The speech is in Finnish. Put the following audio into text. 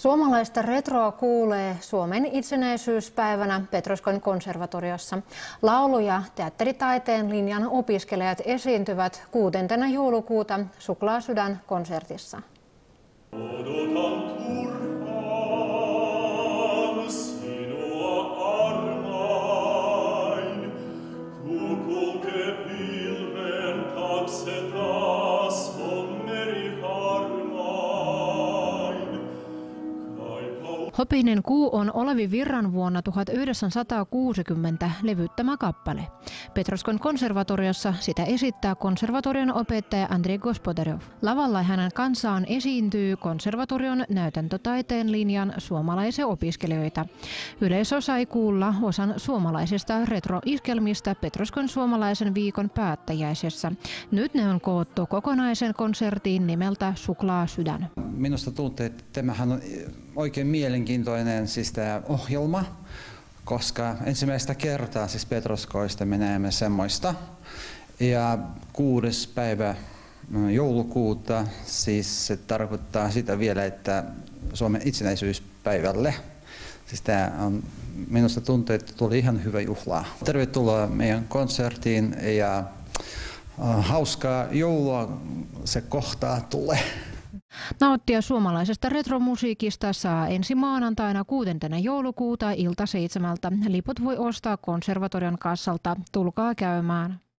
Suomalaista retroa kuulee Suomen itsenäisyyspäivänä Petroskon konservatoriossa. Laulu- ja teatteritaiteen linjan opiskelijat esiintyvät 6. joulukuuta Suklaasydän -konsertissa. Hopinen kuu on Olavi Virran vuonna 1960 levyttämä kappale. Petroskon konservatoriossa sitä esittää konservatorion opettaja Andrei Gospodarov. Lavalla hänen kanssaan esiintyy konservatorion näytäntötaiteen linjan suomalaisia opiskelijoita. Yleisö sai kuulla osan suomalaisista retroiskelmistä Petroskon suomalaisen viikon päättäjäisessä. Nyt ne on koottu kokonaisen konsertiin nimeltä Suklaasydän. Minusta tuntuu, että tämähän on oikein mielenkiintoinen siis tämä ohjelma, koska ensimmäistä kertaa siis Petroskoista me näemme semmoista. Ja 6. päivä joulukuuta, siis se tarkoittaa sitä vielä, että Suomen itsenäisyyspäivälle. Siis tämä on, minusta tuntuu, että tuli ihan hyvä juhlaa. Tervetuloa meidän konserttiin ja hauskaa joulua se kohtaa tulee. Nauttia suomalaisesta retromusiikista saa ensi maanantaina 6. joulukuuta ilta 7. Liput voi ostaa konservatorion kassalta. Tulkaa käymään.